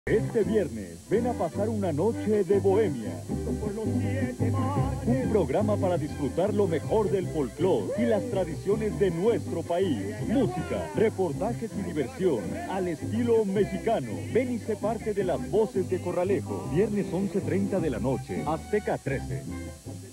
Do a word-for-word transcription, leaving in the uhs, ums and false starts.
Este viernes, ven a pasar una noche de bohemia. Un programa para disfrutar lo mejor del folclore y las tradiciones de nuestro país. Música, reportajes y diversión al estilo mexicano. Ven y sé parte de las voces de Corralejo. Viernes once treinta de la noche, Azteca trece.